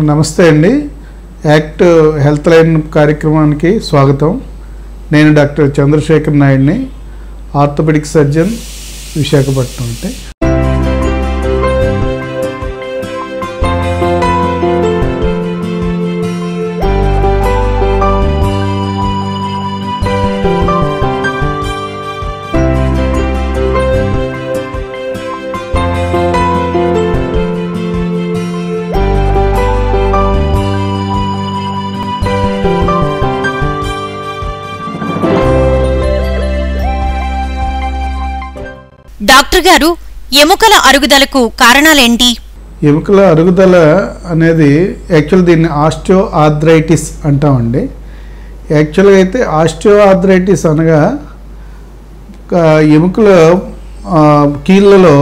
నమస్తే అండి. Act health line కార్యక్రమానికి స్వాగతం. నేను డాక్టర్ చంద్రశేఖర్ నాయుడిని, ఆర్థోపెడిక్ సర్జన్, విశాఖపట్నం. అంటే డాక్టర్ గారు, ఎముకల అరుగుదలకు కారణాలేంటి? ఎముకల అరుగుదల అనేది యాక్చువల్ దీన్ని ఆస్టియో ఆర్థరైటిస్ అంటామండి. యాక్చువల్గా అయితే ఆస్టియో ఆర్థరైటిస్ అనగా ఎముకల కీళ్ళలో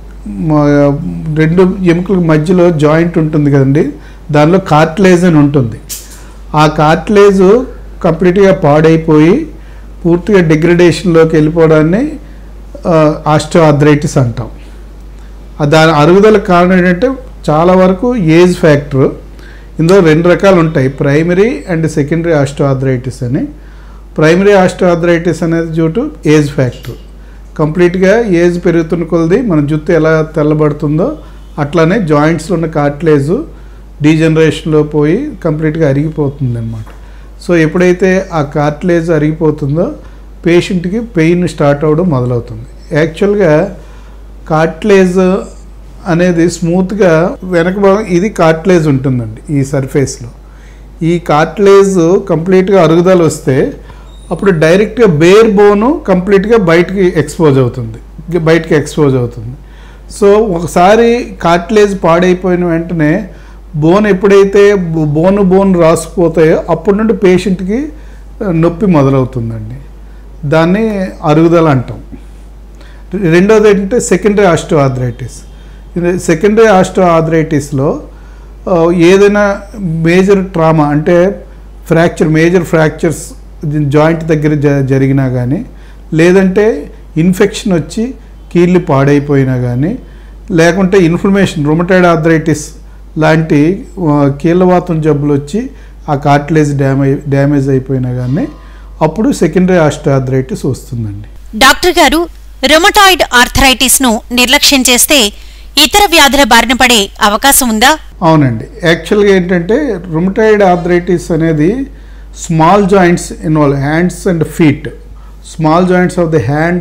రెండు ఎముకల మధ్యలో జాయింట్ ఉంటుంది కదండి, దానిలో కార్టిలేజ్ అని ఉంటుంది. ఆ కార్టిలేజ్ కంప్లీట్గా పాడైపోయి పూర్తిగా డిగ్రేడేషన్లోకి వెళ్ళిపోవడాన్ని ఆస్టియో ఆర్థరైటిస్ అంటాం. దాని అరుగుదల కారణం ఏంటంటే చాలా వరకు ఏజ్ ఫ్యాక్టర్. ఇందులో రెండు రకాలు ఉంటాయి, primary and secondary osteoarthritis అని. ప్రైమరీ ఆస్టియో ఆర్థరైటిస్ అనేది డ్యూ టు ఏజ్ ఫ్యాక్టర్. కంప్లీట్గా ఏజ్ పెరుగుతున్న కొలది మన జుట్టు ఎలా తెల్లబడుతుందో అట్లానే జాయింట్స్లో ఉన్న కార్టిలేజ్ డీజనరేషన్లో పోయి కంప్లీట్గా అరిగిపోతుంది అన్నమాట. సో ఎప్పుడైతే ఆ కార్టిలేజ్ అరిగిపోతుందో పేషెంట్కి పెయిన్ స్టార్ట్ అవ్వడం మొదలవుతుంది. యాక్చువల్గా కార్టిలేజ్ అనేది స్మూత్గా వెనక భాగం ఇది కార్టిలేజ్ ఉంటుందండి ఈ సర్ఫేస్లో. ఈ కార్టిలేజ్ కంప్లీట్గా అరుగుదల వస్తే అప్పుడు డైరెక్ట్గా బేర్ బోను కంప్లీట్గా బయటికి ఎక్స్పోజ్ అవుతుంది. సో ఒకసారి కార్టిలేజ్ పాడైపోయిన వెంటనే బోన్ ఎప్పుడైతే బోన్ రాసుకుపోతాయో అప్పటి నుండి పేషెంట్కి నొప్పి మొదలవుతుందండి. దాన్ని అరుగుదల అంటాం. రెండోది ఏంటంటే సెకండరీ ఆస్టియో ఆర్థరైటిస్. సెకండరీ ఆస్టియో ఆర్థరైటిస్లో ఏదైనా మేజర్ ట్రామా అంటే మేజర్ ఫ్రాక్చర్స్ జాయింట్ దగ్గర జరిగినా కానీ, లేదంటే ఇన్ఫెక్షన్ వచ్చి కీళ్ళు పాడైపోయినా కానీ, లేకుంటే ఇన్ఫ్లమేషన్ రుమటాయిడ్ ఆర్థరైటిస్ లాంటి కీళ్ళవాతం జబ్బులు వచ్చి ఆ కార్టిలేజ్ డ్యామేజ్ అయిపోయినా కానీ అప్పుడు సెకండరీ ఆస్టియో ఆర్థరైటిస్ వస్తుందండి. డాక్టర్ గారు, రుమటాయిడ్ ఆర్థరైటిస్ ను నిర్లక్ష్యం చేస్తే ఇతర వ్యాధుల బారిన పడే అవకాశం ఉందా? అవునండి. యాక్చువల్గా ఏంటంటే రుమటాయిడ్ ఆర్థరైటిస్ అనేది small joints involve, hands and feet. Small joints of the hand,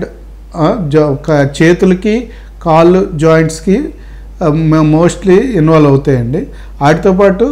చేతులకి కాళ్ళు జాయింట్స్కి మోస్ట్లీ ఇన్వాల్వ్ అవుతాయండి. వాటితో పాటు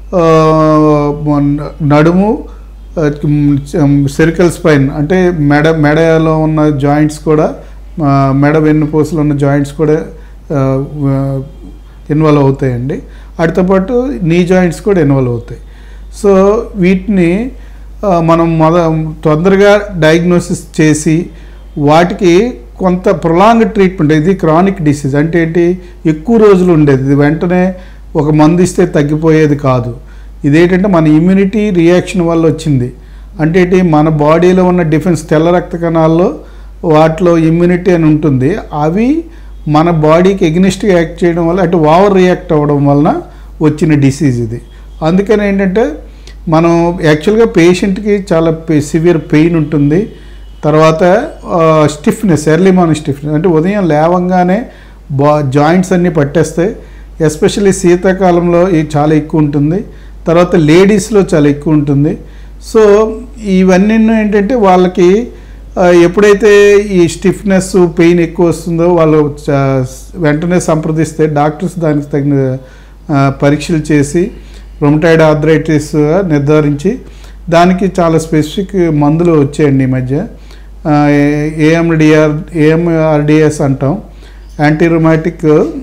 నడుము, సెరికల్ స్పైన్ అంటే మెడలో ఉన్న జాయింట్స్ కూడా, మెడ వెన్నుపూసలో ఉన్న జాయింట్స్ కూడా ఇన్వాల్వ్ అవుతాయండి. వాటితో పాటు నీ జాయింట్స్ కూడా ఇన్వాల్వ్ అవుతాయి. సో వీటిని మనం తొందరగా డయాగ్నోసిస్ చేసి వాటికి కొంత ప్రొలాంగ్ ట్రీట్మెంట్, ఇది క్రానిక్ డిసీజ్ అంటే ఏంటి, ఎక్కువ రోజులు ఉండేది, ఇది వెంటనే ఒక మందు ఇస్తే తగ్గిపోయేది కాదు. ఇదేంటంటే మన ఇమ్యూనిటీ రియాక్షన్ వల్ల వచ్చింది. అంటే ఏంటి, మన బాడీలో ఉన్న డిఫెన్స్ తెల్ల రక్త కణాల్లో వాటిలో ఇమ్యూనిటీ అని ఉంటుంది. అవి మన బాడీకి ఎగ్నిస్ట్గా యాక్ట్ చేయడం వల్ల అటు ఓవర్ రియాక్ట్ అవ్వడం వలన వచ్చిన డిసీజ్ ఇది. అందుకని ఏంటంటే మనం యాక్చువల్గా పేషెంట్కి చాలా సివియర్ పెయిన్ ఉంటుంది. తర్వాత స్టిఫ్నెస్, ఎర్లీ మార్నింగ్ స్టిఫ్నెస్ అంటే ఉదయం లేవంగానే జాయింట్స్ అన్నీ పట్టేస్తాయి. ఎస్పెషల్లీ శీతాకాలంలో ఇది చాలా ఎక్కువ ఉంటుంది. తర్వాత లేడీస్లో చాలా ఎక్కువ ఉంటుంది. సో ఇవన్నీ ఏంటంటే వాళ్ళకి ఎప్పుడైతే ఈ స్టిఫ్నెస్ పెయిన్ ఎక్కువ వస్తుందో వాళ్ళు వెంటనే సంప్రదిస్తే డాక్టర్స్ దానికి తగిన పరీక్షలు చేసి రుమటాయిడ్ ఆర్థరైటిస్ నిర్ధారించి దానికి చాలా స్పెసిఫిక్ మందులు వచ్చాయండి ఈ మధ్య. ఏఎంఆర్డిఎస్ అంటాం, anti rheumatic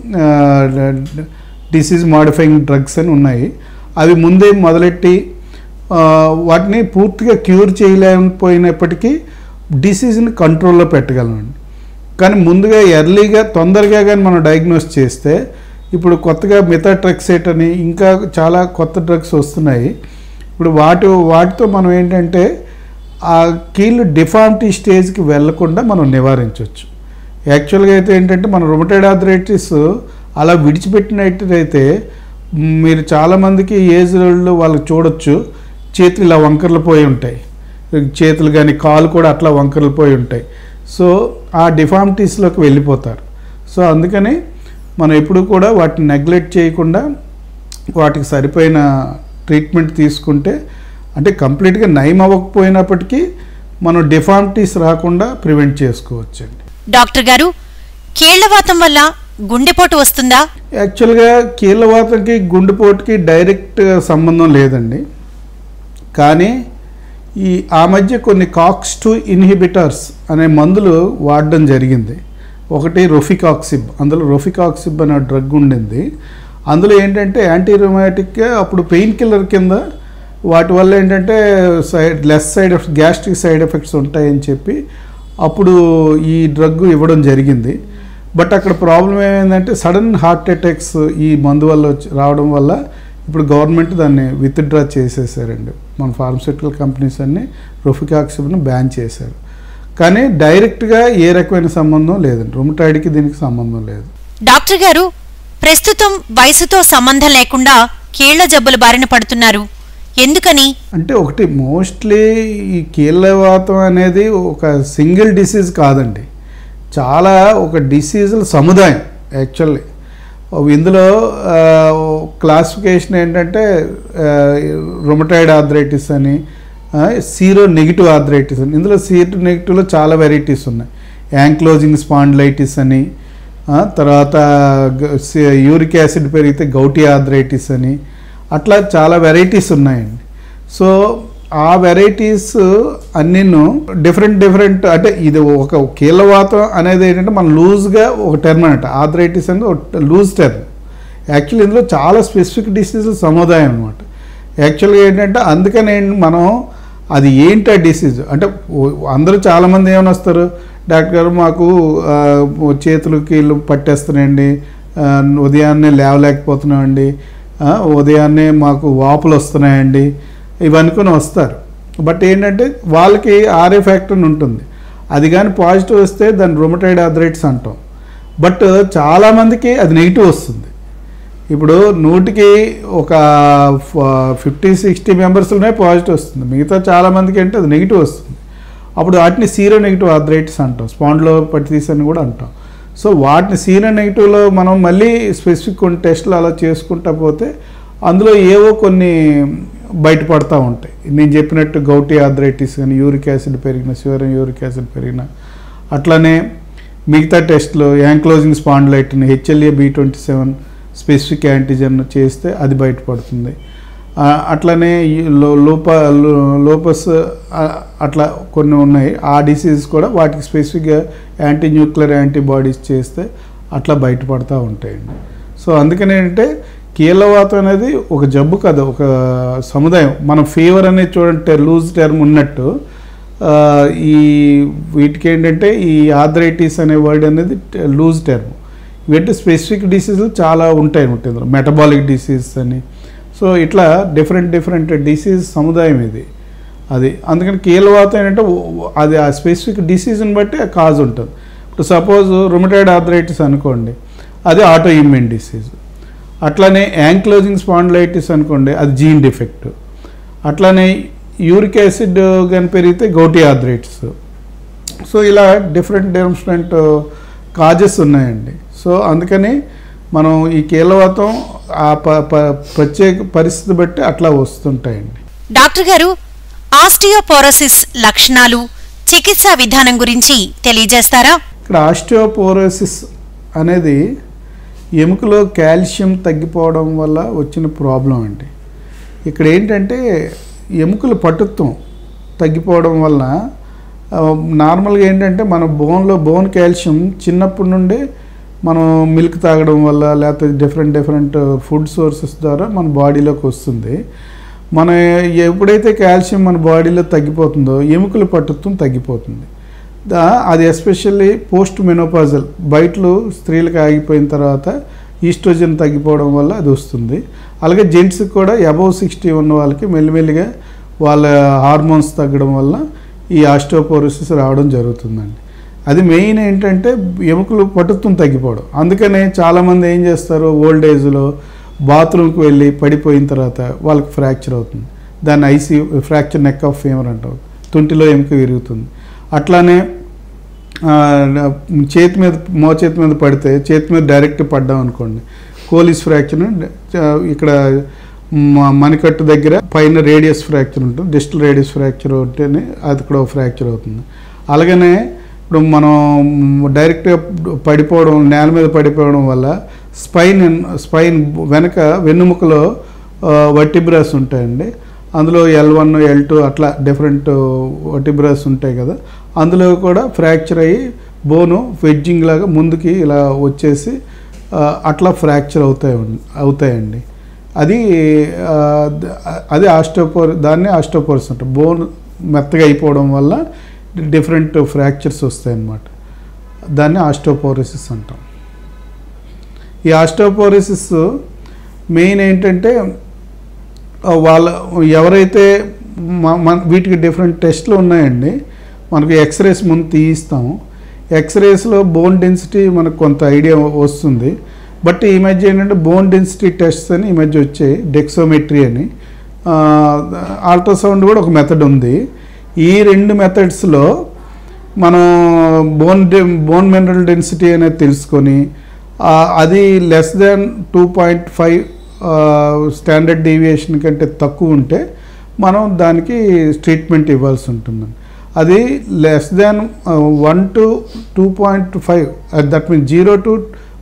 disease modifying drugs అని ఉన్నాయి. అవి ముందే మొదలెట్టి వాటిని పూర్తిగా క్యూర్ చేయలేకపోయినప్పటికీ డిసీజ్ని కంట్రోల్లో పెట్టగలమండి. కానీ ముందుగా ఎర్లీగా తొందరగా కానీ మనం డయాగ్నోస్ చేస్తే, ఇప్పుడు కొత్తగా మెథాట్రెక్సేట్ అని ఇంకా చాలా కొత్త డ్రగ్స్ వస్తున్నాయి. ఇప్పుడు వాటితో మనం ఏంటంటే ఆ కీళ్ళు డిఫార్మిటీ స్టేజ్కి వెళ్లకుండా మనం నివారించవచ్చు. యాక్చువల్గా అయితే ఏంటంటే మన రుమటాయిడ్ ఆర్థరైటిస్ అలా విడిచిపెట్టినట్టయితే మీరు చాలామందికి ఏజ్ వాళ్ళు వాళ్ళకి చూడొచ్చు, చేతులు ఇలా వంకర్లు పోయి ఉంటాయి, చేతులు కానీ కాలు కూడా అట్లా వంకర్లు పోయి ఉంటాయి. సో ఆ డిఫార్మిటీస్లోకి వెళ్ళిపోతారు. సో అందుకని మనం ఎప్పుడు కూడా వాటిని నెగ్లెక్ట్ చేయకుండా వాటికి సరిపోయిన ట్రీట్మెంట్ తీసుకుంటే, అంటే కంప్లీట్గా నయం అవ్వకపోయినప్పటికీ మనం డిఫార్మిటీస్ రాకుండా ప్రివెంట్ చేసుకోవచ్చండి. డాక్టర్ గారు, కీళ్లవాతం వల్ల గుండెపోటు వస్తుందా? యాక్చువల్గా కీళ్లవాతంకి గుండెపోటుకి డైరెక్ట్ సంబంధం లేదండి. కానీ ఆ మధ్య కొన్ని COX-2 ఇన్హిబిటర్స్ అనే మందులు వాడడం జరిగింది. ఒకటి రొఫికాక్సిబ్, అందులో రొఫికాక్సిబ్ అనే డ్రగ్ ఉండింది. అందులో ఏంటంటే యాంటీరొమాటిక్గా అప్పుడు పెయిన్ కిల్లర్ కింద, వాటి వల్ల ఏంటంటే less side effects, gastric side effects ఉంటాయని చెప్పి అప్పుడు ఈ డ్రగ్ ఇవ్వడం జరిగింది. బట్ అక్కడ ప్రాబ్లం ఏమైందంటే సడన్ హార్ట్ అటాక్స్ ఈ మందు వల్ల రావడం వల్ల ఇప్పుడు గవర్నమెంట్ దాన్ని విత్డ్రా చేసేసారండి. మన ఫార్మస్యూటికల్ కంపెనీస్ అన్నీ రొఫికాక్సిబ్ను బ్యాన్ చేశారు. కానీ డైరెక్ట్గా ఏ రకమైన సంబంధం లేదండి, రుమటాయిడ్కి దీనికి సంబంధం లేదు. డాక్టర్ గారు, ప్రస్తుతం వయసుతో సంబంధం లేకుండా కీళ్ల జబ్బుల బారిన పడుతున్నారు, ఎందుకని? అంటే ఒకటి, మోస్ట్లీ ఈ కీళ్లవాతం అనేది ఒక సింగిల్ డిసీజ్ కాదండి, చాలా ఒక డిసీజుల సముదాయం. యాక్చువల్లీ ఇందులో క్లాసిఫికేషన్ ఏంటంటే రుమటాయిడ్ ఆర్థరైటిస్ అని, సీరో నెగిటివ్ ఆర్థరైటిస్ అని. ఇందులో సీరో నెగిటివ్లో చాలా వెరైటీస్ ఉన్నాయి. యాంక్లోజింగ్ స్పాండిలైటిస్ అని, తర్వాత యూరిక్ యాసిడ్ పెరిగితే గౌటీ ఆర్థరైటిస్ అని, అట్లా చాలా వెరైటీస్ ఉన్నాయండి. సో ఆ వెరైటీస్ అన్నీను డిఫరెంట్ అంటే ఇది ఒక కీళ్లవాతం అనేది ఏంటంటే మనం లూజ్గా ఒక టర్మ్ అనమాట. ఆర్థరైటిస్ అనేది ఒక లూజ్ టర్మ్. యాక్చువల్లీ ఇందులో చాలా స్పెసిఫిక్ డిసీజులు సముదాయం అనమాట. యాక్చువల్గా ఏంటంటే అందుకని మనం అది ఏంటి ఆ డిసీజ్ అంటే, అందరూ చాలామంది ఏమైనా వస్తారు, డాక్టర్ గారు మాకు చేతులు కీళ్ళు పట్టేస్తున్నాయండి, ఉదయాన్నే లేవలేకపోతున్నామండి, ఉదయాన్నే మాకు వాపులు వస్తున్నాయండి, ఇవనుకొని వస్తారు. బట్ ఏంటంటే వాళ్ళకి ఆర్ఏ ఫ్యాక్టర్ ఉంటుంది, అది కానీ పాజిటివ్ వస్తే దాన్ని రుమటాయిడ్ ఆర్థరైటిస్ అంటాం. బట్ చాలామందికి అది నెగిటివ్ వస్తుంది. ఇప్పుడు 100కి ఒక 50-60 మెంబర్స్లోనే పాజిటివ్ వస్తుంది, మిగతా చాలామందికి అంటే అది నెగిటివ్ వస్తుంది. అప్పుడు వాటిని సీరో నెగిటివ్ ఆర్థరైటిస్ అంటాం, స్పాండిలోపైటిస్ అని కూడా అంటాం. సో వాటిని సీరో నెగిటివ్లో మనం మళ్ళీ స్పెసిఫిక్ కొన్ని టెస్టులు అలా చేసుకుంటా పోతే అందులో ఏవో కొన్ని బయటపడతా ఉంటాయి. నేను చెప్పినట్టు గౌటీ ఆర్థరైటిస్ కానీ, యూరిక్ యాసిడ్ పెరిగిన, సీరం యూరిక్ యాసిడ్ పెరిగిన, అట్లనే మిగతా టెస్టులు ankylosing spondylitis, HLA-B27 specific antigen చేస్తే అది బయటపడుతుంది. అట్లనే లోపస్ అట్లా కొన్ని ఉన్నాయి, ఆ డిసీజ్ కూడా వాటికి స్పెసిఫిక్గా యాంటీ న్యూక్లియర్ యాంటీబాడీస్ చేస్తే అట్లా బయటపడతా ఉంటాయండి. సో అందుకని ఏంటంటే కీళ్లవాతం అనేది ఒక జబ్బు కాదు, ఒక సముదాయం. మనం ఫీవర్ అనేది చూడంటే లూజ్ టర్మ్ ఉన్నట్టు ఈ వీటికి ఏంటంటే ఈ ఆర్థరైటిస్ అనే వర్డ్ అనేది లూజ్ టర్మ్. వీటి స్పెసిఫిక్ డిసీజులు చాలా ఉంటాయి ఇందులో, మెటబాలిక్ డిసీజ్ అని. సో ఇట్లా డిఫరెంట్ డిసీజ్ సముదాయం ఇది. అది అందుకని కీళ్లవాతం ఏంటంటే అది ఆ స్పెసిఫిక్ డిసీజ్ని బట్టి ఆ కాజ్ ఉంటుంది. ఇప్పుడు సపోజ్ రుమటాయిడ్ ఆర్థరైటిస్ అనుకోండి, అది ఆటో ఇమ్యూన్ డిసీజ్. అట్లానే యాంక్లోజింగ్ స్పాండిలైటిస్ అనుకోండి, అది జీన్ డిఫెక్ట్. అట్లానే యూరిక్ యాసిడ్ కానీ పెరిగితే గౌటీ ఆర్థరైటిస్. సో ఇలా డిఫరెంట్ కాజెస్ ఉన్నాయండి. సో అందుకని మనం ఈ కీళ్లవాతం ఆ ప్రత్యేక పరిస్థితి బట్టి అట్లా వస్తుంటాయండి. డాక్టర్ గారు, ఆస్టియోపోరోసిస్ లక్షణాలు, చికిత్సా విధానం గురించి తెలియజేస్తారా? ఇక్కడ ఆస్టియోపోరోసిస్ అనేది ఎముకలో కాల్షియం తగ్గిపోవడం వల్ల వచ్చిన ప్రాబ్లం అండి. ఇక్కడ ఏంటంటే ఎముకల పటుత్వం తగ్గిపోవడం వల్ల నార్మల్గా ఏంటంటే మన బోన్ కాల్షియం చిన్నప్పటి నుండి మనం మిల్క్ తాగడం వల్ల లేకపోతే డిఫరెంట్ ఫుడ్ సోర్సెస్ ద్వారా మన బాడీలోకి వస్తుంది. మన ఎప్పుడైతే కాల్షియం మన బాడీలో తగ్గిపోతుందో ఎముకల పటుత్వం తగ్గిపోతుంది. అది ఎస్పెషల్లీ పోస్ట్ మెనోపాజల్, బయటలు స్త్రీలకు ఆగిపోయిన తర్వాత ఈస్ట్రోజన్ తగ్గిపోవడం వల్ల అది వస్తుంది. అలాగే జెంట్స్కి కూడా అబవ్ 60 ఉన్న వాళ్ళకి మెల్లిమెల్లిగా వాళ్ళ హార్మోన్స్ తగ్గడం వల్ల ఈ ఆస్టియోపోరోసిస్ రావడం జరుగుతుందండి. అది మెయిన్ ఏంటంటే ఎముకలు పటుత్వం తగ్గిపోవడం. అందుకనే చాలామంది ఏం చేస్తారు, ఓల్డ్ ఏజ్లో బాత్రూమ్కి వెళ్ళి పడిపోయిన తర్వాత వాళ్ళకి ఫ్రాక్చర్ అవుతుంది. దాన్ని ఫ్రాక్చర్ నెక్ ఆఫ్ ఫీమర్ అంటారు. తుంటిలో ఎముక విరుగుతుంది. అట్లానే చేతి మీద మోచేతి మీద పడితే చేతి మీద డైరెక్ట్ పడ్డాం అనుకోండి, కోలిస్ ఫ్రాక్చర్, ఇక్కడ మణికట్టు దగ్గర పైన రేడియస్ ఫ్రాక్చర్ ఉంటుంది, డిస్టల్ రేడియస్ ఫ్రాక్చర్ ఉంటేనే అది కూడా ఫ్రాక్చర్ అవుతుంది. అలాగనే ఇప్పుడు మనం డైరెక్ట్గా పడిపోవడం, నేల మీద పడిపోవడం వల్ల స్పైన్ వెనక వెన్నుముకలో వర్టిబ్రాస్ ఉంటాయండి. అందులో L1 L2 అట్లా డిఫరెంట్ వర్టిబ్రాస్ ఉంటాయి కదా, అందులో కూడా ఫ్రాక్చర్ అయ్యి బోను వెడ్జింగ్ లాగా ముందుకి ఇలా వచ్చేసి అట్లా ఫ్రాక్చర్ అవుతాయండి. అది దాన్ని ఆస్టియోపోరోసిస్ అంటారు. బోన్ మెత్తగా అయిపోవడం వల్ల డిఫరెంట్ ఫ్రాక్చర్స్ వస్తాయి అన్నమాట. దాన్ని ఆస్టియోపోరోసిస్ అంటాం. ఈ ఆస్టియోపోరోసిస్ మెయిన్ ఏంటంటే ఎవరైతే వీటికి డిఫరెంట్ టెస్ట్లు ఉన్నాయండి. మనకు ఎక్స్రేస్ ముందు తీయిస్తాము. ఎక్స్రేస్లో బోన్ డెన్సిటీ మనకు కొంత ఐడియా వస్తుంది. బట్ ఈ మధ్య ఏంటంటే బోన్ డెన్సిటీ టెస్ట్స్ అని ఈ మధ్య వచ్చాయి, డెక్సోమెట్రీ అని. అల్ట్రాసౌండ్ కూడా ఒక మెథడ్ ఉంది. ఈ 2 మెథడ్స్లో మనం బోన్ మినరల్ డెన్సిటీ అనేది తెలుసుకొని అది లెస్ దాన్ 2.5 స్టాండర్డ్ డీవియేషన్ కంటే తక్కువ ఉంటే మనం దానికి ట్రీట్మెంట్ ఇవ్వాల్సి ఉంటుందండి. అది less than 1 to 2.5, that means 0 to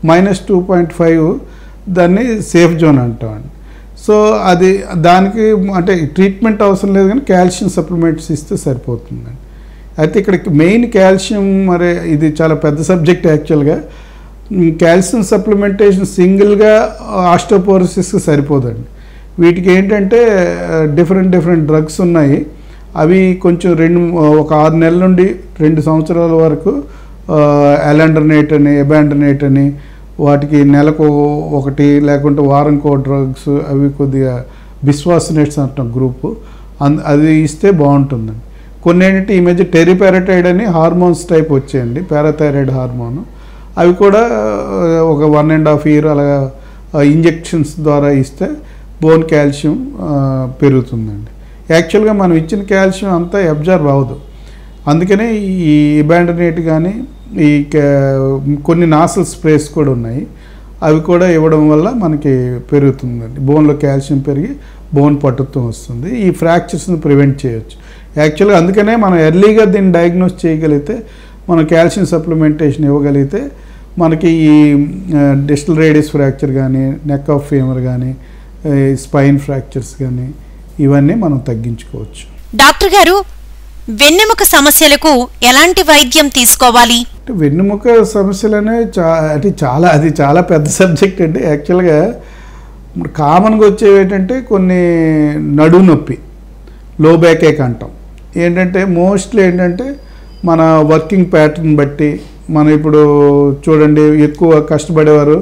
-2.5 దాన్ని సేఫ్ జోన్ అంటామండి. సో దానికి అంటే ట్రీట్మెంట్ అవసరం లేదు, కానీ కాల్షియం సప్లిమెంట్స్ ఇస్తే సరిపోతుందండి. అయితే ఇక్కడ మెయిన్ కాల్షియం, మరి ఇది చాలా పెద్ద సబ్జెక్ట్ యాక్చువల్గా. కాల్షియం సప్లిమెంటేషన్ సింగిల్గా ఆస్టియోపోరోసిస్కి సరిపోదండి. వీటికి ఏంటంటే డిఫరెంట్ డ్రగ్స్ ఉన్నాయి. అవి కొంచెం ఒక 6 నెలల నుండి 2 సంవత్సరాల వరకు ఎలాండర్నేట్ అని, ఎబాండర్నేట్ అని, వాటికి నెలకు ఒకటి లేకుంటే వారంకో డ్రగ్స్, అవి కొద్దిగా బిస్వాసినేట్స్ అంటాం గ్రూపు, అది ఇస్తే బాగుంటుందండి. కొన్ని ఏంటంటే ఈ మధ్య టెరిపారటైడ్ అని హార్మోన్స్ టైప్ వచ్చాయండి, పారాథైరాయిడ్ హార్మోన్. అవి కూడా ఒక 1.5 year అలా ఇంజెక్షన్స్ ద్వారా ఇస్తే బోన్ కాల్షియం పెరుగుతుందండి. యాక్చువల్గా మనం ఇచ్చిన కాల్షియం అంతా అబ్జర్వ్ అవ్వదు. అందుకనే ఈ ఇబాండనేట్ కానీ ఈ కొన్ని నాసల్ స్ప్రేస్ కూడా ఉన్నాయి, అవి కూడా ఇవ్వడం వల్ల మనకి పెరుగుతుందండి. బోన్లో కాల్షియం పెరిగి బోన్ పట్టుత్వం వస్తుంది. ఈ ఫ్రాక్చర్స్ని ప్రివెంట్ చేయొచ్చు యాక్చువల్గా. అందుకనే మనం ఎర్లీగా దీన్ని డయాగ్నోస్ చేయగలిగితే, మనం కాల్షియం సప్లిమెంటేషన్ ఇవ్వగలిగితే మనకి ఈ డిస్టల్ రేడియస్ ఫ్రాక్చర్ కానీ, నెక్ ఆఫ్ ఫీమర్ కానీ, స్పైన్ ఫ్రాక్చర్స్ కానీ ఇవన్నీ మనం తగ్గించుకోవచ్చు. డాక్టర్ గారు, వెన్నెముక సమస్యలకు ఎలాంటి వైద్యం తీసుకోవాలి? వెన్నెముక సమస్యలనే అది చాలా పెద్ద సబ్జెక్ట్ అండి. యాక్చువల్గా కామన్గా వచ్చేవి ఏంటంటే కొన్ని నడుము నొప్పి, లో బ్యాక్ ఏక్ అంటాం. ఏంటంటే మోస్ట్లీ ఏంటంటే మన వర్కింగ్ ప్యాటర్న్ బట్టి, మనం ఇప్పుడు చూడండి ఎక్కువ కష్టపడేవారు,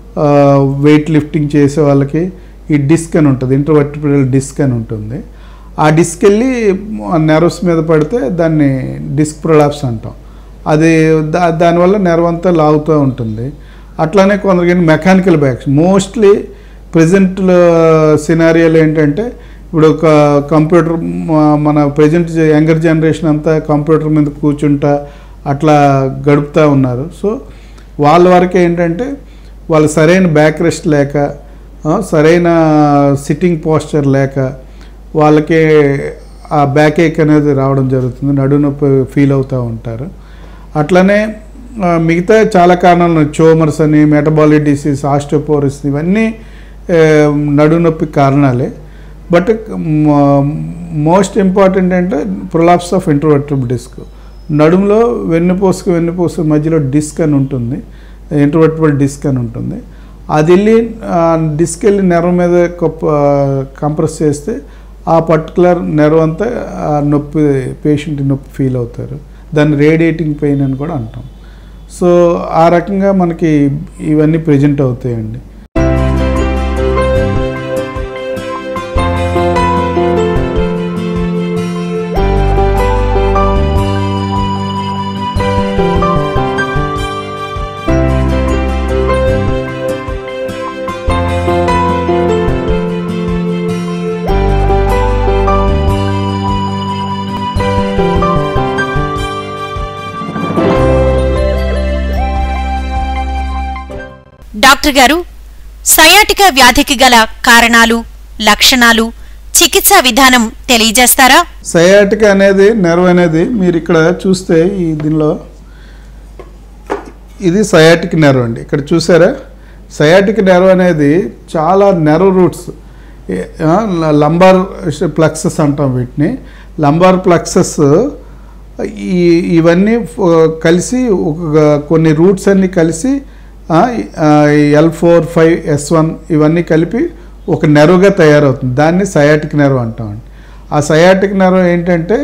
వెయిట్ లిఫ్టింగ్ చేసే వాళ్ళకి ఈ డిస్క్ అని ఉంటుంది, ఇంటర్వర్టిబ్రల్ డిస్క్ అని ఉంటుంది. ఆ డిస్క్ వెళ్ళి నెర్వ్స్ మీద పడితే దాన్ని డిస్క్ ప్రొలాప్స్ అంటాం. అది దానివల్ల నెర్వ్ అంతా లాగుతూ ఉంటుంది. అట్లానే కొందరికి మెకానికల్ బ్యాక్స్, మోస్ట్లీ ప్రజెంట్లో సినారియోలు ఏంటంటే ఇప్పుడు ఒక కంప్యూటర్, మన ప్రజెంట్ యంగర్ జనరేషన్ అంతా కంప్యూటర్ మీద కూర్చుంటా అట్లా గడుపుతూ ఉన్నారు. సో వాళ్ళ వరకు ఏంటంటే వాళ్ళు సరైన బ్యాక్ రెస్ట్ లేక, సరైన సిట్టింగ్ పోస్చర్ లేక వాళ్ళకి ఆ బ్యాక్ ఏక్ అనేది రావడం జరుగుతుంది, నడుము నొప్పి ఫీల్ అవుతూ ఉంటారు. అట్లనే మిగతా చాలా కారణాలు, ట్యూమర్స్ అని, మెటబాలిక్ డిసీజ్, ఆస్టియోపోరోసిస్, ఇవన్నీ నడుము నొప్పి కారణాలే. బట్ మోస్ట్ ఇంపార్టెంట్ అంటే ప్రొలాప్స్ ఆఫ్ ఇంటర్వర్టిబ్రల్ డిస్క్. నడుములో వెన్నుపూసకు మధ్యలో డిస్క్ అని ఉంటుంది, ఇంటర్వర్టిబ్రల్ డిస్క్ అని ఉంటుంది. అది వెళ్ళి డిస్క్ వెళ్ళి నెర్వ్ మీద కంప్రెస్ చేస్తే ఆ పర్టికులర్ నెర్వ్ అంతా నొప్పి, పేషెంట్ నొప్పి ఫీల్ అవుతారు. దాన్ని రేడియేటింగ్ పెయిన్ అని కూడా అంటాం. సో ఆ రకంగా మనకి ఇవన్నీ ప్రెజెంట్ అవుతాయండి. డాక్టర్ గారు, సయాటికా వ్యాధికి గల కారణాలు, లక్షణాలు, చికిత్సా విధానం తెలియజేస్తారా? సయాటికా అనేది నెర్వ్ అనేది మీరు ఇక్కడ చూస్తే దీనిలో ఇది సయాటిక్ నెర్వ్ అండి. ఇక్కడ చూసారా, సయాటిక్ నెర్వ్ అనేది చాలా నెర్వ్ రూట్స్, లంబార్ ప్లెక్సస్ అంటాం వీటిని. లంబార్ ప్లెక్సస్ ఇవన్నీ కలిసి కొన్ని రూట్స్ అన్నీ కలిసి L4, 5, S1 ఇవన్నీ కలిపి ఒక నెర్వ్గా తయారవుతుంది. దాన్ని సయాటిక్ నెర్వ్ అంటామండి. ఆ సయాటిక్ నెర్వ్ ఏంటంటే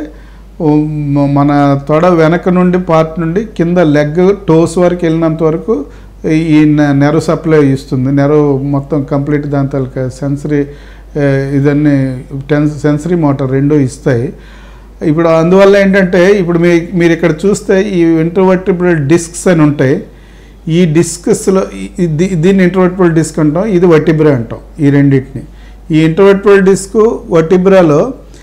మన తొడ వెనక నుండి పార్ట్ నుండి కింద లెగ్ టోస్ వరకు వెళ్ళినంత వరకు ఈ నెర్వ్ సప్లై ఇస్తుంది. నెర్వ్ మొత్తం కంప్లీట్ దాని తాలూకా సెన్సరీ ఇదన్నీ సెన్సరీ మోటార్ రెండూ ఇస్తాయి. ఇప్పుడు అందువల్ల ఏంటంటే ఇప్పుడు మీరు ఇక్కడ చూస్తే ఈ ఇంట్రోవర్టిబ్రల్ డిస్క్స్ అని ఉంటాయి. ఈ డిస్క్స్లో దీన్ని ఇంట్రోవర్టిబ్రల్ డిస్క్ అంటాం, ఇది వర్టిబ్రా అంటాం. ఈ రెండింటిని ఈ ఇంట్రోవర్టిబ్రల్ డిస్క్ వర్టిబ్రాలో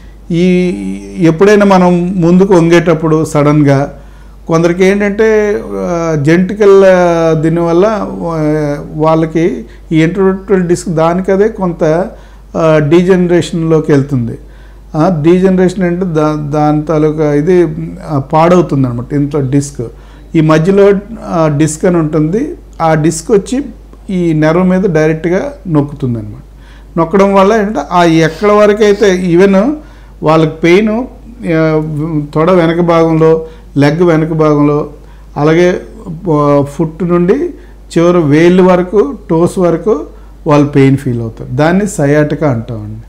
ఎప్పుడైనా మనం ముందుకు వంగేటప్పుడు సడన్గా కొందరికి ఏంటంటే జెంటికల్ దీనివల్ల వాళ్ళకి ఈ ఇంట్రోవర్టిబ్రల్ డిస్క్ దానికదే కొంత డీజనరేషన్లోకి వెళ్తుంది. డీజనరేషన్ అంటే దాని తాలూకా ఇది పాడవుతుంది అనమాట. ఇంట్లో డిస్క్ ఈ మధ్యలో డిస్క్ అని ఉంటుంది. ఆ డిస్క్ వచ్చి ఈ నెర్వ్ మీద డైరెక్ట్గా నొక్కుతుంది అనమాట. నొక్కడం వల్ల ఏంటంటే ఎక్కడ వరకు అయితే ఈవెన్ వాళ్ళకి పెయిన్ తొడ వెనక భాగంలో, లెగ్ వెనక భాగంలో, అలాగే ఫుట్ నుండి చివరి వేళ్ళు వరకు, టోస్ వరకు వాళ్ళు పెయిన్ ఫీల్ అవుతారు. దాన్ని సయాటికా అంటామండి.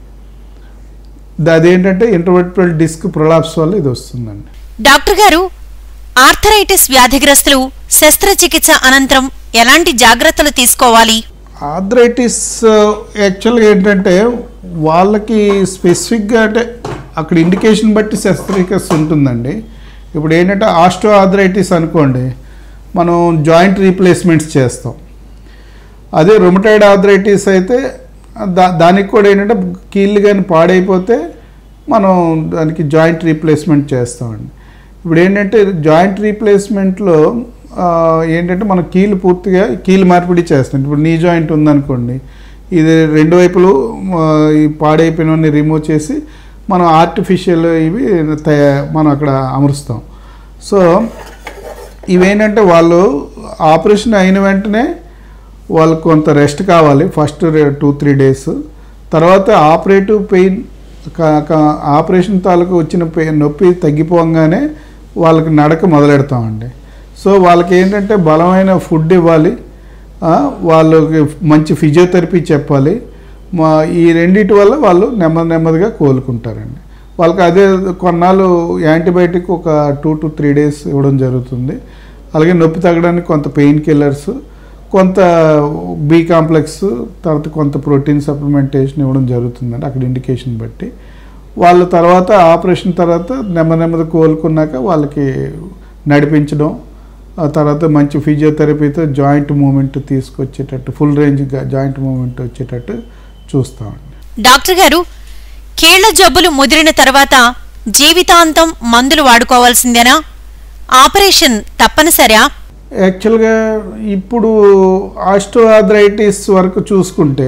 అదేంటంటే ఇంట్రోవర్టిబ్రల్ డిస్క్ ప్రొలాప్స్ వల్ల ఇది వస్తుందండి. డాక్టర్ గారు, ఆర్థరైటిస్ వ్యాధిగ్రస్తులు శస్త్రచికిత్స అనంతరం ఎలాంటి జాగ్రత్తలు తీసుకోవాలి? ఆర్థరైటిస్ యాక్చువల్గా ఏంటంటే వాళ్ళకి స్పెసిఫిక్గా అంటే అక్కడ ఇండికేషన్ బట్టి శస్త్రచికిత్స ఉంటుందండి. ఇప్పుడు ఏంటంటే ఆస్టో ఆర్థరైటిస్ అనుకోండి, మనం జాయింట్ రీప్లేస్మెంట్స్ చేస్తాం. అదే రొమటాయిడ్ ఆర్థరైటిస్ అయితే దానికి కూడా ఏంటంటే కీళ్ళు కానీ పాడైపోతే మనం దానికి జాయింట్ రీప్లేస్మెంట్ చేస్తామండి. ఇప్పుడు ఏంటంటే జాయింట్ రీప్లేస్మెంట్లో ఏంటంటే మనం పూర్తిగా కీలు మార్పిడి చేస్తాం. ఇప్పుడు నీ జాయింట్ ఉందనుకోండి, ఇది రెండు వైపులు ఈ పాడైపోయినవన్నీ రిమూవ్ చేసి మనం ఆర్టిఫిషియల్ ఇవి మనం అక్కడ అమరుస్తాం. సో ఇవేంటంటే వాళ్ళు ఆపరేషన్ అయిన వెంటనే వాళ్ళకు కొంత రెస్ట్ కావాలి. ఫస్ట్ 2-3 డేస్ తర్వాత ఆపరేటివ్ పెయిన్ ఆపరేషన్ తాలూకు వచ్చిన నొప్పి తగ్గిపోగానే వాళ్ళకి నడక మొదలెడతామండి. సో వాళ్ళకి ఏంటంటే బలమైన ఫుడ్ ఇవ్వాలి, వాళ్ళకి మంచి ఫిజియోథెరపీ చెప్పాలి. ఈ రెండింటి వల్ల వాళ్ళు నెమ్మదిగా కోలుకుంటారండి. వాళ్ళకి అదే కొన్నాళ్ళు యాంటీబయాటిక్ ఒక 2-3 డేస్ ఇవ్వడం జరుగుతుంది. అలాగే నొప్పి తగ్గడానికి కొంత పెయిన్ కిల్లర్స్, కొంత బి కాంప్లెక్స్, తర్వాత కొంత ప్రోటీన్ సప్లిమెంటేషన్ ఇవ్వడం జరుగుతుందండి అక్కడ ఇండికేషన్ బట్టి. వాళ్ళ తర్వాత ఆపరేషన్ తర్వాత నెమ్మది కోలుకున్నాక వాళ్ళకి నడిపించడం, ఆ తర్వాత మంచి ఫిజియోథెరపీతో జాయింట్ మూమెంట్ తీసుకొచ్చేటట్టు, ఫుల్ రేంజ్ జాయింట్ మూమెంట్ వచ్చేటట్టు చూస్తామండి. డాక్టర్ గారు, కీళ్ల జబ్బులు ముదిరిన తర్వాత జీవితాంతం మందులు వాడుకోవాల్సిందేనా? ఆపరేషన్ తప్పనిసరా? యాక్చువల్గా ఇప్పుడు ఆస్టియోఆర్థరైటిస్ వరకు చూసుకుంటే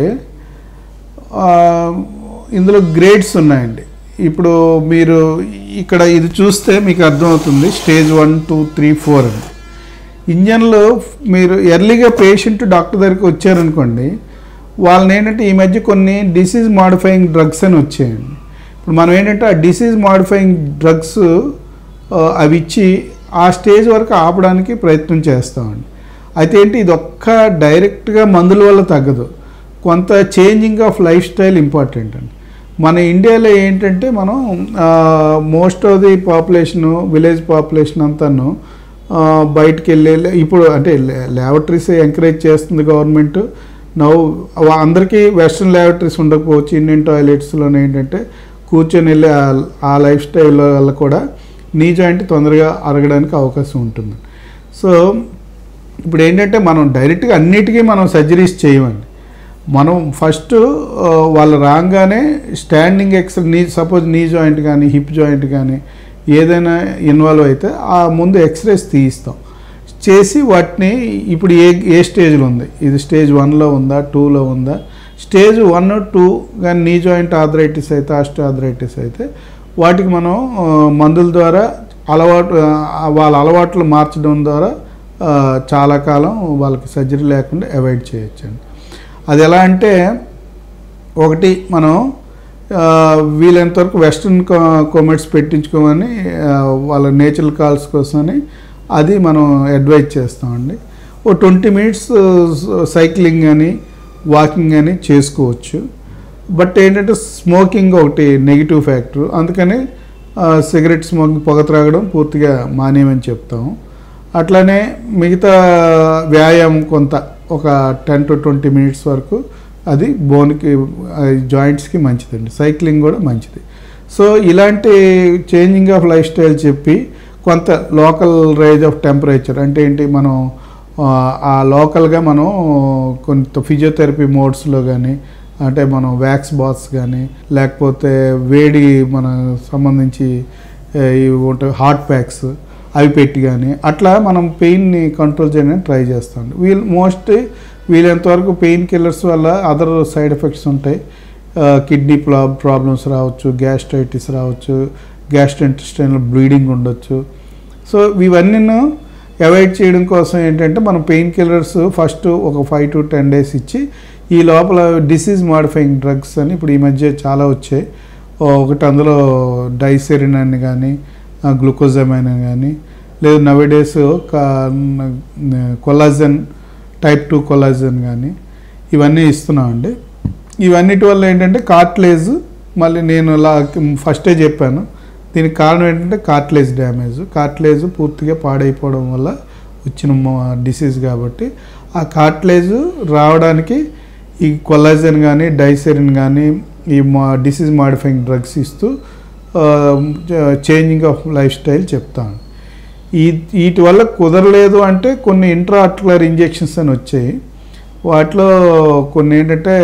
ఇందులో గ్రేడ్స్ ఉన్నాయండి. ఇప్పుడు మీరు ఇక్కడ ఇది చూస్తే మీకు అర్థమవుతుంది. స్టేజ్ 1, 2, 3, 4 అని. ఇంజన్లో మీరు ఎర్లీగా పేషెంట్ డాక్టర్ దగ్గరికి వచ్చారనుకోండి, వాళ్ళని ఏంటంటే ఈ మధ్య కొన్ని డిసీజ్ మాడిఫైయింగ్ డ్రగ్స్ అని వచ్చాయండి. ఇప్పుడు మనం ఏంటంటే ఆ డిసీజ్ మాడిఫైయింగ్ డ్రగ్స్ అవి ఇచ్చి ఆ స్టేజ్ వరకు ఆపడానికి ప్రయత్నం చేస్తామండి. అయితే ఏంటి, ఇది ఒక్క డైరెక్ట్గా మందుల వల్ల తగ్గదు. కొంత changing of life style important అండి. మన ఇండియాలో ఏంటంటే మనం most of the population, village population అంతాను బయటికి వెళ్ళే, ఇప్పుడు అంటే ల్యాబొరేటరీస్ ఎంకరేజ్ చేస్తుంది గవర్నమెంట్. అందరికీ వెస్ట్రన్ ల్యాబొరేటరీస్ ఉండకపోవచ్చు. ఇండియన్ టాయిలెట్స్లోనే ఏంటంటే కూర్చొని వెళ్ళే ఆ లైఫ్ స్టైల్ వల్ల కూడా నీ జాయింట్ తొందరగా అరగడానికి అవకాశం ఉంటుంది. సో ఇప్పుడు ఏంటంటే మనం డైరెక్ట్గా అన్నిటికీ మనం సర్జరీస్ చేయమండి. మనం ఫస్ట్ వాళ్ళు రాగానే standing x-ray, suppose knee joint కానీ హిప్ జాయింట్ కానీ ఏదైనా ఇన్వాల్వ్ అయితే ఆ ముందు ఎక్స్రేస్ తీయిస్తాం. చేసి వాటిని ఇప్పుడు ఏ స్టేజ్లో ఉంది, ఇది స్టేజ్ 1లో ఉందా 2లో ఉందా, స్టేజ్ 1 2 కానీ నీ జాయింట్ ఆర్థరైటిస్ అయితే ఆస్టియోఆర్థరైటిస్ అయితే వాటికి మనం మందుల ద్వారా వాళ్ళ అలవాట్లు మార్చడం ద్వారా చాలా కాలం వాళ్ళకి సర్జరీ లేకుండా అవాయిడ్ చేయొచ్చండి. అది ఎలా అంటే ఒకటి మనం వీలైనంతవరకు వెస్ట్రన్ కోమెట్స్ పెట్టించుకోమని వాళ్ళ నేచురల్ కాల్స్ కోసమని అది మనం అడ్వైజ్ చేస్తామండి. ఓ 20 మినిట్స్ సైక్లింగ్ కానీ వాకింగ్ కానీ చేసుకోవచ్చు. బట్ ఏంటంటే స్మోకింగ్ ఒకటి నెగిటివ్ ఫ్యాక్టర్, అందుకని సిగరెట్ స్మోకింగ్ పొగ త్రాగడం పూర్తిగా మానేయమని చెప్తాము. అట్లానే మిగతా వ్యాయామం కొంత ఒక 10 to 20 మినిట్స్ వరకు అది బోన్కి జాయింట్స్కి మంచిదండి. సైక్లింగ్ కూడా మంచిది. సో ఇలాంటి చేంజింగ్ ఆఫ్ లైఫ్ స్టైల్ చెప్పి కొంత లోకల్ రైజ్ ఆఫ్ టెంపరేచర్ అంటే ఏంటి, మనం ఆ లోకల్గా మనం కొంత ఫిజియోథెరపీ మోడ్స్లో కానీ అంటే మనం వ్యాక్స్ బాత్స్ కానీ లేకపోతే వేడి మన సంబంధించి హాట్ ప్యాక్స్ అవి పెట్టి కానీ అట్లా మనం పెయిన్ని కంట్రోల్ చేయడానికి ట్రై చేస్తాం. వీలైనంతవరకు పెయిన్ కిల్లర్స్ వల్ల అదర్ సైడ్ ఎఫెక్ట్స్ ఉంటాయి. కిడ్నీ ప్రాబ్లమ్స్ రావచ్చు, గ్యాస్ట్రైటిస్ రావచ్చు, గ్యాస్ట్రోఇంటెస్టైనల్ బ్లీడింగ్ ఉండొచ్చు. సో ఇవన్నీ అవాయిడ్ చేయడం కోసం ఏంటంటే మనం పెయిన్ కిల్లర్స్ ఫస్ట్ ఒక 5 to 10 days ఇచ్చి ఈ లోపల డిసీజ్ మాడిఫైయింగ్ డ్రగ్స్ అని ఇప్పుడు ఈ మధ్య చాలా వచ్చాయి. ఒకటి అందులో డైసెరిన్ అని కానీ గ్లూకోజమైన్ అని కానీ లేదు నవేడేస్ కొలాజన్ type 2 కొలాజన్ కానీ ఇవన్నీ ఇస్తున్నామండి. ఇవన్నిటి వల్ల ఏంటంటే కార్టిలేజ్ మళ్ళీ నేను ఫస్టే చెప్పాను దీనికి కారణం ఏంటంటే కార్టిలేజ్ డ్యామేజ్. కార్టిలేజ్ పూర్తిగా పాడైపోవడం వల్ల వచ్చిన డిసీజ్ కాబట్టి ఆ కార్టిలేజ్ రావడానికి ఈ కొలాజన్ కానీ డైసెరిన్ కానీ ఈ డిసీజ్ మాడిఫైయింగ్ డ్రగ్స్ ఇస్తూ చేంజింగ్ ఆఫ్ లైఫ్ స్టైల్ చెప్తాను. వీటి వల్ల కుదరలేదు అంటే కొన్ని ఇంట్రా ఆర్టికులర్ ఇంజెక్షన్స్ అని వచ్చాయి. వాటిలో కొన్ని ఏంటంటే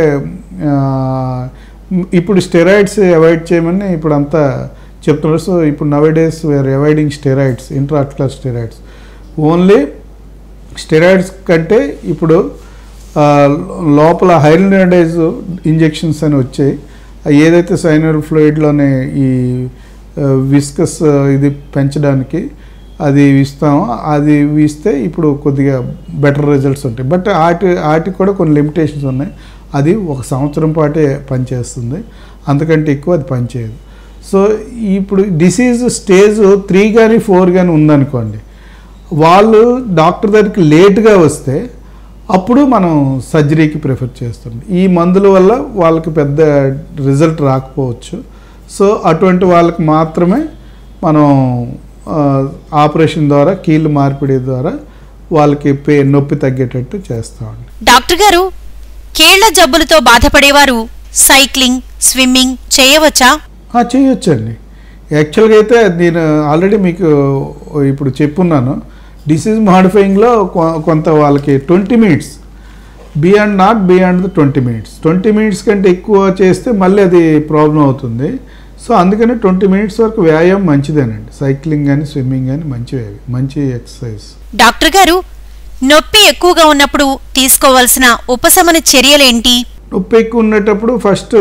ఇప్పుడు స్టెరాయిడ్స్ అవాయిడ్ చేయమని ఇప్పుడు అంతా చెప్తున్నారు. సో ఇప్పుడు nowadays we are avoiding steroids, intra articular steroids. Only steroids కంటే ఇప్పుడు లోపల హైలినైడేజ్ ఇంజెక్షన్స్ అని వచ్చాయి. ఏదైతే సైనల్ ఫ్లూయిడ్లోనే ఈ విస్కస్ ఇది పెంచడానికి అది ఇస్తామో అది ఇస్తే ఇప్పుడు కొద్దిగా బెటర్ రిజల్ట్స్ ఉంటాయి. బట్ వాటికి కూడా కొన్ని లిమిటేషన్స్ ఉన్నాయి. అది 1 సంవత్సరం పాటే పనిచేస్తుంది, అంతకంటే ఎక్కువ అది పనిచేయదు. సో ఇప్పుడు డిసీజ్ స్టేజ్ 3 కానీ 4 కానీ ఉందనుకోండి, వాళ్ళు డాక్టర్ దగ్గరికి లేట్గా వస్తే అప్పుడు మనం సర్జరీకి ప్రిఫర్ చేస్తాం. ఈ మందుల వల్ల వాళ్ళకి పెద్ద రిజల్ట్ రాకపోవచ్చు. సో అటువంటి వాళ్ళకి మాత్రమే మనం ఆపరేషన్ ద్వారా కీళ్ళు మార్పిడి ద్వారా వాళ్ళకి నొప్పి తగ్గేటట్టు చేస్తామండి. డాక్టర్ గారు, కీళ్ల జబ్బులతో బాధపడేవారు సైక్లింగ్, స్విమ్మింగ్ చేయవచ్చా? చేయొచ్చండి. యాక్చువల్గా అయితే నేను ఆల్రెడీ మీకు ఇప్పుడు చెప్పున్నాను, డిసీజ్ మాడిఫైయింగ్లో కొంత వాళ్ళకి 20 minutes not beyond the 20 minutes 20 minutes కంటే ఎక్కువ చేస్తే మళ్ళీ అది ప్రాబ్లం అవుతుంది. సో అందుకని 20 మినిట్స్ వరకు వ్యాయామం మంచిదేనండి. సైక్లింగ్ కానీ స్విమ్మింగ్ కానీ మంచి ఎక్సర్సైజ్. డాక్టర్ గారు, నొప్పి ఎక్కువగా ఉన్నప్పుడు తీసుకోవాల్సిన ఉపశమన చర్యలేంటి? నొప్పి ఎక్కువ ఉన్నప్పుడు ఫస్ట్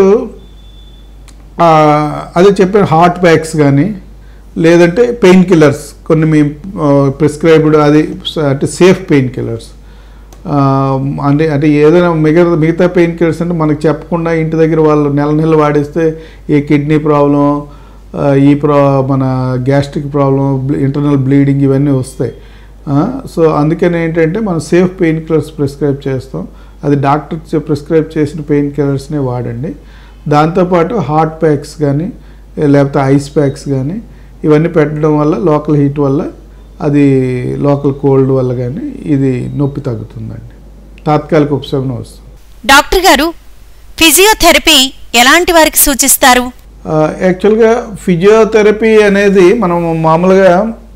అదే చెప్పాను, హాట్ ప్యాక్స్ కానీ లేదంటే పెయిన్ కిల్లర్స్ కొన్ని మేము ప్రిస్క్రైబ్డ్ అది అంటే సేఫ్ పెయిన్ కిల్లర్స్ అంటే ఏదైనా మిగతా పెయిన్ కిల్లర్స్ అంటే మనకు చెప్పకుండా ఇంటి దగ్గర వాళ్ళు నెల వాడేస్తే ఏ కిడ్నీ ప్రాబ్లం, మన గ్యాస్ట్రిక్ ప్రాబ్లం, ఇంటర్నల్ బ్లీడింగ్ ఇవన్నీ వస్తాయి. సో అందుకని ఏంటంటే మనం సేఫ్ పెయిన్ కిల్లర్స్ ప్రిస్క్రైబ్ చేస్తాం. అది డాక్టర్ ప్రిస్క్రైబ్ చేసిన పెయిన్ కిల్లర్స్నే వాడండి. దాంతోపాటు హాట్ ప్యాక్స్ కానీ లేకపోతే ఐస్ ప్యాక్స్ కానీ ఇవన్నీ పెట్టడం వల్ల లోకల్ హీట్ వల్ల అది లోకల్ కోల్డ్ వల్ల కానీ ఇది నొప్పి తగ్గుతుందండి, తాత్కాలిక ఉపశమనం వస్తుంది. డాక్టర్ గారు, ఫిజియోథెరపీ ఎలాంటి వారికి సూచిస్తారు? యాక్చువల్గా ఫిజియోథెరపీ అనేది మనం మామూలుగా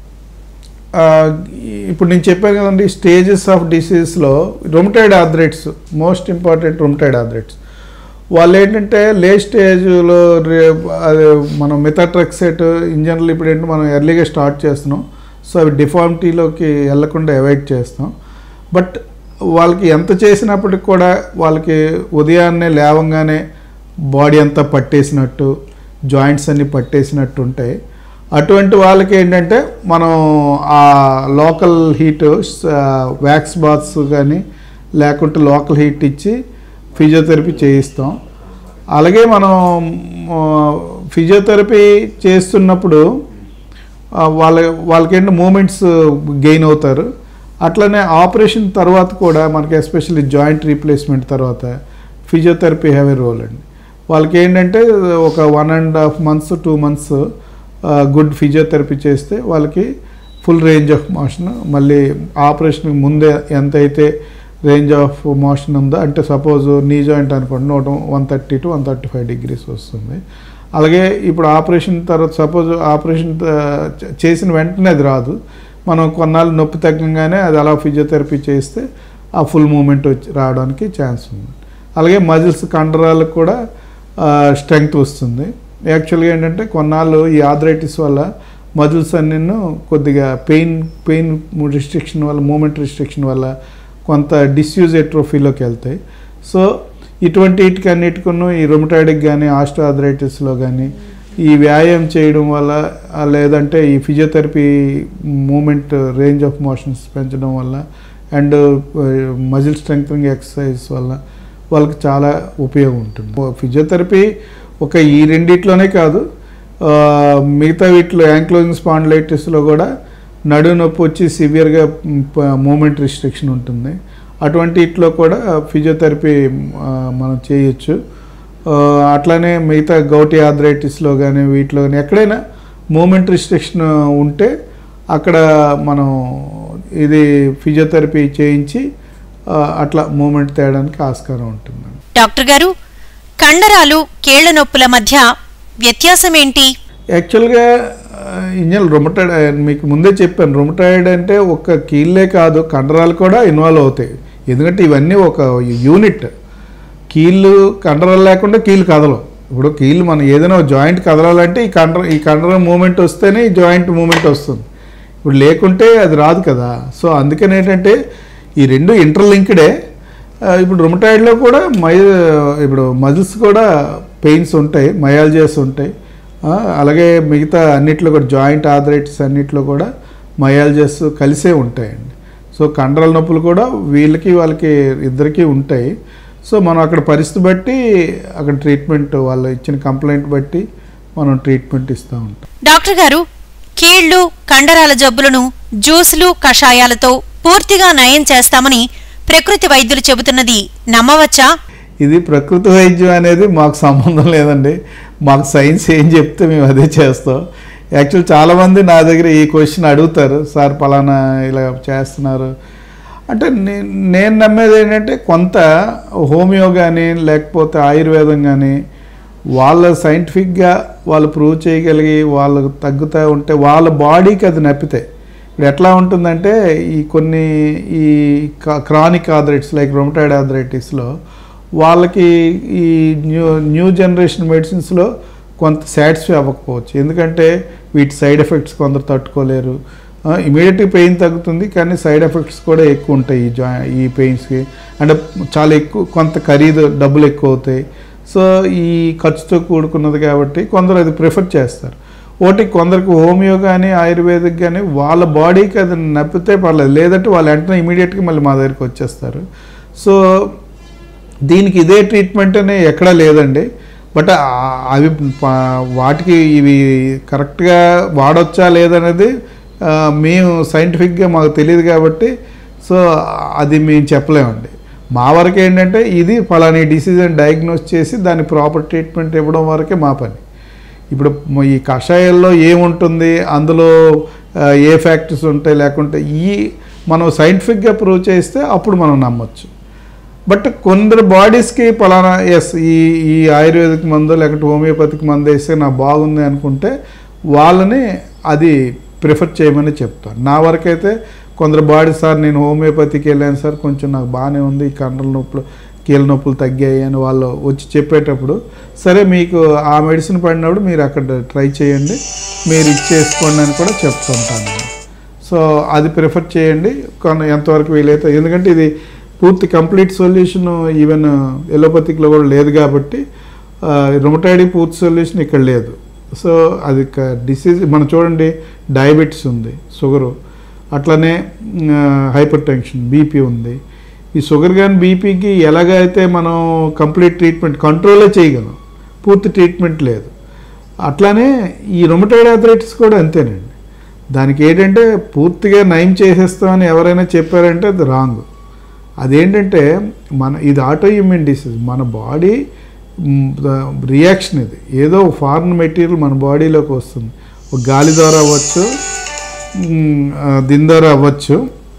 ఇప్పుడు నేను చెప్పాను కదండి, స్టేజెస్ ఆఫ్ డిసీజ్లో rheumatoid arthritis most important. Rheumatoid arthritis వాళ్ళు ఏంటంటే లేట్ స్టేజ్లో మనం మెథాట్రెక్సేట్ ఇన్ జనరల్ ఇప్పుడు ఏంటంటే మనం ఎర్లీగా స్టార్ట్ చేస్తున్నాం. సో అవి డిఫార్మిటీలోకి వెళ్లకుండా అవాయిడ్ చేస్తాం. బట్ వాళ్ళకి ఎంత చేసినప్పటికి కూడా వాళ్ళకి ఉదయాన్నే లేవంగానే బాడీ అంతా పట్టేసినట్టు, జాయింట్స్ అన్నీ పట్టేసినట్టు ఉంటాయి. అటువంటి వాళ్ళకి ఏంటంటే మనం ఆ లోకల్ హీట్ వ్యాక్స్ బాత్స్ కానీ లేకుంటే లోకల్ హీట్ ఇచ్చి ఫిజియోథెరపీ చేయిస్తాం. అలాగే మనం ఫిజియోథెరపీ చేస్తున్నప్పుడు వాళ్ళకేంటి మూమెంట్స్ గెయిన్ అవుతారు. అట్లనే ఆపరేషన్ తర్వాత కూడా మనకి ఎస్పెషల్లీ జాయింట్ రీప్లేస్మెంట్ తర్వాత ఫిజియోథెరపీ హ్యావ్ ఏ రోల్ అండి. వాళ్ళకి ఏంటంటే ఒక 1.5 months 2 months గుడ్ ఫిజియోథెరపీ చేస్తే వాళ్ళకి ఫుల్ రేంజ్ ఆఫ్ మోషన్, మళ్ళీ ఆపరేషన్కి ముందే ఎంతైతే రేంజ్ ఆఫ్ మోషన్ ఉందో, అంటే సపోజ్ నీ జాయింట్ అనుకోండి 130 to 135 degrees వస్తుంది. అలాగే ఇప్పుడు ఆపరేషన్ తర్వాత సపోజ్ ఆపరేషన్ చేసిన వెంటనే అది రాదు, మనం కొన్నాళ్ళు నొప్పి తగ్గంగానే అది అలా ఫిజియోథెరపీ చేస్తే ఆ ఫుల్ మూమెంట్ రావడానికి ఛాన్స్ ఉంది. అలాగే మజిల్స్ కండరాలకు కూడా స్ట్రెంగ్త్ వస్తుంది. యాక్చువల్గా ఏంటంటే కొన్నాళ్ళు ఈ ఆర్థరైటిస్ వల్ల మజిల్స్ అన్నీ కొద్దిగా పెయిన్ రిస్ట్రిక్షన్ వల్ల, మూమెంట్ రిస్ట్రిక్షన్ వల్ల కొంత డిస్యూజ్ ఎట్రోఫీలోకి వెళ్తాయి. సో ఇటువంటి వీటికి అన్నిటికన్నా ఈ రొమటాయిడ్కి కానీ ఆస్టియోఆర్థరైటిస్లో కానీ ఈ వ్యాయామం చేయడం వల్ల లేదంటే ఈ physiotherapy movement range of motions పెంచడం వల్ల అండ్ మజిల్ స్ట్రెంగ్థనింగ్ ఎక్సర్సైజ్ వల్ల వాళ్ళకి చాలా ఉపయోగం ఉంటుంది. ఫిజియోథెరపీ ఒక ఈ రెండిట్లోనే కాదు, మిగతా వీటిలో యాంక్లోజింగ్ స్పాండిలైటిస్లో కూడా నడుము నొప్పి వచ్చి సివియర్గా మూమెంట్ రిస్ట్రిక్షన్ ఉంటుంది. అటువంటి వీటిలో కూడా ఫిజియోథెరపీ మనం చేయొచ్చు. అట్లానే మిగతా గౌటీ ఆర్థరైటిస్లో కానీ వీటిలో కానీ ఎక్కడైనా మూమెంట్ రిస్ట్రిక్షన్ ఉంటే అక్కడ మనం ఇది ఫిజియోథెరపీ చేయించి అట్లా మూమెంట్ తేయడానికి ఆస్కారం ఉంటుంది. డాక్టర్ గారు, కండరాలు కీళ్ల నొప్పుల మధ్య వ్యత్యాసం ఏంటి? యాక్చువల్గా ఇంజల్ రొమటాయిడ్ మీకు ముందే చెప్పాను, రొమటాయిడ్ అంటే ఒక కీళ్ళే కాదు కండరాలు కూడా ఇన్వాల్వ్ అవుతాయి. ఎందుకంటే ఇవన్నీ ఒక యూనిట్. కీళ్ళు కండరాలు లేకుండా కీళ్ళు కదలవు. ఇప్పుడు కీళ్ళు మనం ఏదైనా జాయింట్ కదలాలంటే ఈ కండరం మూమెంట్ వస్తేనే ఈ జాయింట్ మూమెంట్ వస్తుంది. ఇప్పుడు లేకుంటే అది రాదు కదా. సో అందుకని ఏంటంటే ఈ రెండు ఇంటర్లింక్డే. ఇప్పుడు రొమటాయిడ్లో కూడా ఇప్పుడు మజిల్స్ కూడా పెయిన్స్ ఉంటాయి, మయాలజియాస్ ఉంటాయి. అలాగే మిగతా అన్నిట్లో కూడా జాయింట్ ఆర్థరైటిస్ అన్నిట్లో కూడా మయాలజియాస్ కలిసే ఉంటాయండి. సో కండరాల నొప్పులు కూడా వాళ్ళకి ఇద్దరికీ ఉంటాయి. సో మనం అక్కడ పరిస్థితి బట్టి అక్కడ ట్రీట్మెంట్, వాళ్ళు ఇచ్చిన కంప్లైంట్ బట్టి మనం ట్రీట్మెంట్ ఇస్తూ ఉంటాం. డాక్టర్ గారు, కీళ్లు కండరాల జబ్బులను జ్యూసులు కషాయాలతో పూర్తిగా నయం చేస్తామని ప్రకృతి వైద్యులు చెబుతున్నది నమ్మవచ్చా? ఇది ప్రకృతి వైద్యం అనేది మాకు సంబంధం లేదండి. మాకు సైన్స్ ఏం చెప్తే మేము అదే చేస్తాం. యాక్చువల్ చాలామంది నా దగ్గర ఈ క్వశ్చన్ అడుగుతారు, సార్ పలానా ఇలా చేస్తున్నారు అంటే. నేను నమ్మేది ఏంటంటే కొంత హోమియో కానీ లేకపోతే ఆయుర్వేదం కానీ వాళ్ళ సైంటిఫిక్గా వాళ్ళు ప్రూవ్ చేయగలిగి వాళ్ళకు తగ్గుతూ ఉంటే వాళ్ళ బాడీకి అది నప్పితే. ఇప్పుడు ఎట్లా ఉంటుందంటే ఈ క్రానిక్ ఆర్థరైటిస్ లైక్ రొమటాయిడ్ ఆర్థరైటిస్లో వాళ్ళకి ఈ న్యూ జనరేషన్ మెడిసిన్స్లో కొంత సాటిస్ఫై అవ్వకపోవచ్చు. ఎందుకంటే వీటి సైడ్ ఎఫెక్ట్స్ కొందరు తట్టుకోలేరు. ఇమీడియట్గా పెయిన్ తగ్గుతుంది కానీ సైడ్ ఎఫెక్ట్స్ కూడా ఎక్కువ ఉంటాయి ఈ పెయిన్స్కి. అంటే చాలా ఎక్కువ, కొంత ఖరీదు డబ్బులు ఎక్కువ అవుతాయి. సో ఈ ఖర్చుతో కూడుకున్నది కాబట్టి కొందరు అది ప్రిఫర్ చేస్తారు. కొందరికి హోమియో కానీ ఆయుర్వేదిక్ కానీ వాళ్ళ బాడీకి అది నప్పితే పర్లేదు, లేదంటే వాళ్ళు వెంటనే ఇమీడియట్గా మళ్ళీ మా దగ్గరికి వచ్చేస్తారు. సో దీనికి ఇదే ట్రీట్మెంట్ అనే ఎక్కడా లేదండి. బట్ అవి వాటికి ఇవి కరెక్ట్గా వాడొచ్చా లేదనేది మేము సైంటిఫిక్గా మాకు తెలియదు కాబట్టి సో అది మేము చెప్పలేమండి. మా వరకు ఏంటంటే ఇది ఫలాని డిసీజ్ అని డయాగ్నోస్ చేసి దాని ప్రాపర్ ట్రీట్మెంట్ ఇవ్వడం వరకే మా పని. ఇప్పుడు ఈ కషాయాల్లో ఏముంటుంది, అందులో ఏ ఫ్యాక్టర్స్ ఉంటాయి లేకుంటే మనం సైంటిఫిక్గా ప్రూవ్ చేస్తే అప్పుడు మనం నమ్మొచ్చు. బట్ కొందరు బాడీస్కి పలానా ఈ ఆయుర్వేదిక్ మందు లేకుంటే హోమియోపతిక్ మందు వేస్తే నాకు బాగుంది అనుకుంటే వాళ్ళని అది ప్రిఫర్ చేయమని చెప్తాను. నా వరకైతే కొందరు బాడీ, సార్ నేను హోమియోపతికి వెళ్ళాను సార్, కొంచెం నాకు బాగానే ఉంది, ఈ కండల నొప్పులు కీళ్ళ నొప్పులు తగ్గాయి అని వాళ్ళు వచ్చి చెప్పేటప్పుడు, సరే మీకు ఆ మెడిసిన్ పడినప్పుడు మీరు అక్కడ ట్రై చేయండి, మీరు ఇచ్చేసుకోండి అని కూడా చెప్తుంటాను. సో అది ప్రిఫర్ చేయండి ఎంతవరకు వీలైతే, ఎందుకంటే ఇది పూర్తి కంప్లీట్ సొల్యూషన్ ఈవెన్ ఎలోపతిక్లో కూడా లేదు కాబట్టి రుమటాయిడ్ పూర్తి సొల్యూషన్ ఇక్కడ లేదు. సో అది డిసీజ్ మనం చూడండి, డయాబెటీస్ ఉంది, షుగరు, అట్లనే హైపర్ టెన్షన్, బీపీ ఉంది. ఈ షుగర్ కానీ బీపీకి ఎలాగైతే మనం కంప్లీట్ ట్రీట్మెంట్ కంట్రోలే చేయగలం, పూర్తి ట్రీట్మెంట్ లేదు. అట్లానే ఈ రుమటాయిడ్ ఆర్థరైటిస్ కూడా అంతేనండి. దానికి ఏంటంటే పూర్తిగా నయం చేసేస్తామని ఎవరైనా చెప్పారంటే అది రాంగ్. అదేంటంటే ఇది ఆటో ఇమ్యూన్ డిసీజ్, మన బాడీ రియాక్షన్. ఇది ఏదో ఫారిన్ మెటీరియల్ మన బాడీలోకి వస్తుంది, ఒక గాలి ద్వారా అవ్వచ్చు, దీని ద్వారా అవ్వచ్చు.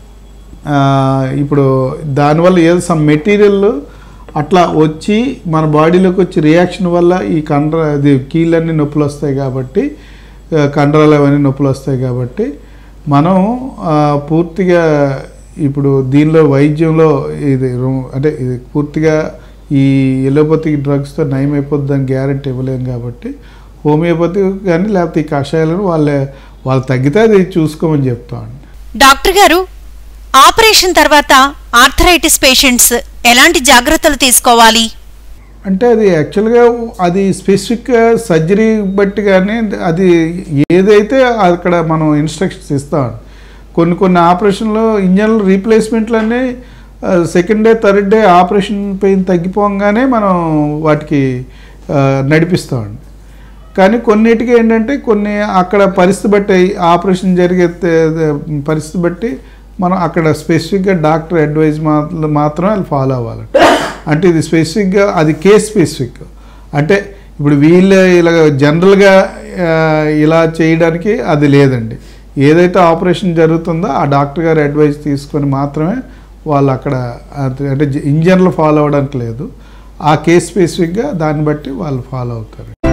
ఇప్పుడు దానివల్ల ఏదో సమ్ మెటీరియల్ అట్లా వచ్చి మన బాడీలోకి వచ్చి రియాక్షన్ వల్ల ఈ అది కీళ్ళన్నీ నొప్పులు వస్తాయి కాబట్టి, కండరాలు అవన్నీ నొప్పులు వస్తాయి కాబట్టి మనం పూర్తిగా ఇప్పుడు దీనిలో వైద్యంలో ఇది అంటే ఇది పూర్తిగా ఈ ఎలోపతిక్ డ్రగ్స్తో నయం అయిపోద్దని గ్యారెంటీ ఇవ్వలేము కాబట్టి హోమియోపతి కానీ లేకపోతే ఈ కషాయాలను వాళ్ళు తగ్గితే అది చూసుకోమని చెప్తామండి. డాక్టర్ గారు, ఆపరేషన్ తర్వాత ఆర్థరైటిస్ పేషెంట్స్ ఎలాంటి జాగ్రత్తలు తీసుకోవాలి? అంటే అది యాక్చువల్గా అది స్పెసిఫిక్ సర్జరీ బట్టి కానీ అది ఏదైతే అక్కడ మనం ఇన్స్ట్రక్షన్స్ ఇస్తామండి. కొన్ని ఆపరేషన్లో ఇంజన్లు రీప్లేస్మెంట్లన్నీ second day third day operation pain తగ్గిపోగానే మనం వాటికి నడిపిస్తామండి. కానీ కొన్నిటికి ఏంటంటే కొన్ని అక్కడ పరిస్థితి బట్టి ఆపరేషన్ జరిగే పరిస్థితి బట్టి మనం అక్కడ స్పెసిఫిక్గా డాక్టర్ అడ్వైజ్ మాత్రమే వాళ్ళు ఫాలో అవ్వాలి. అంటే ఇది స్పెసిఫిక్గా అది కేస్ స్పెసిఫిక్. అంటే ఇప్పుడు వీళ్ళు ఇలా జనరల్గా ఇలా చేయడానికి అది లేదండి. ఏదైతే ఆపరేషన్ జరుగుతుందో ఆ డాక్టర్ గారి అడ్వైజ్ తీసుకొని మాత్రమే వాళ్ళు అక్కడ అంటే ఇంజన్లు ఫాలో అవ్వడానికి లేదు. ఆ కేస్ స్పెసిఫిక్గా దాన్ని బట్టి వాళ్ళు ఫాలో అవుతారు.